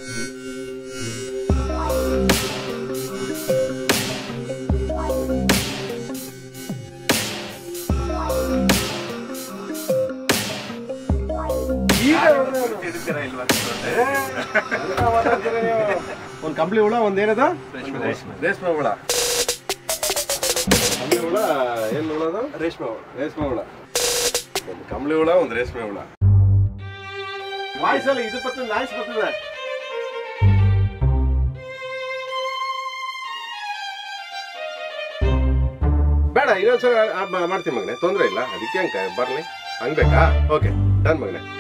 ಒಂದು ಕಂಬಳಿ ಹುಳ, ಒಂದೇನದ ರೇಷ್ಮೆ ಹುಳ. ಕಂಬಳಿ ಹುಳ ಏನು ಹುಳ ಅದು? ರೇಷ್ಮೆ ಹುಳ. ರೇಷ್ಮೆ ಹುಳ. ಒಂದು ಕಂಬಳಿ ಹುಳ, ಒಂದು ರೇಷ್ಮೆ ಹುಳ. ವಾಯ್ಸ್ ಅಲ್ಲಿ ಇದು ಬರ್ತದೆ, ನಾಯ್ಸ್ ಬರ್ತದೆ. ಬೇಡ, ಇನ್ನೊಂದ್ಸಲ ಮಾಡ್ತೀನಿ ಮಗನೆ, ತೊಂದರೆ ಇಲ್ಲ. ಅದಕ್ಕೆ ಹಂಗೆ ಬರ್ಲಿ, ಹಂಗ್ ಬೇಕಾ? ಓಕೆ, ಡನ್ ಮಗನೆ.